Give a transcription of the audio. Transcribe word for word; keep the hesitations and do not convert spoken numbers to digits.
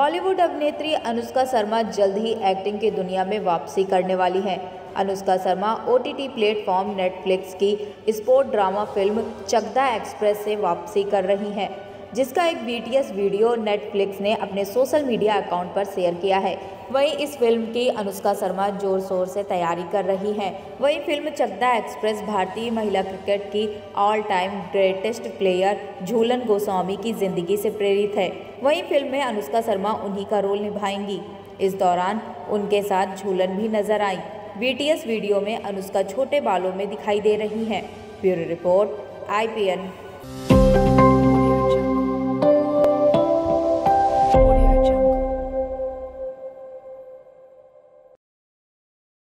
बॉलीवुड अभिनेत्री अनुष्का शर्मा जल्द ही एक्टिंग की दुनिया में वापसी करने वाली हैं। Anushka Sharma OTT platform Netflix की sport drama film Chakda Express से वापसी कर रही हैं, जिसका एक बीटीएस वीडियो नेटफ्लिक्स ने अपने सोशल मीडिया अकाउंट पर शेयर किया है। वहीं इस फिल्म की अनुष्का शर्मा जोर शोर से तैयारी कर रही हैं। वहीं फिल्म चकदा एक्सप्रेस भारतीय महिला क्रिकेट की all time greatest player Jhulan Goswami की जिंदगी से प्रेरित है। वहीं फिल्म में अनुष्का शर्मा उन्हीं का रोल निभाएंगी। इस दौरान उनके साथ झूलन भी नजर आई। बीटीएस वीडियो में अनुष्का छोटे बालों में दिखाई दे रही हैं। Bureau report I P N.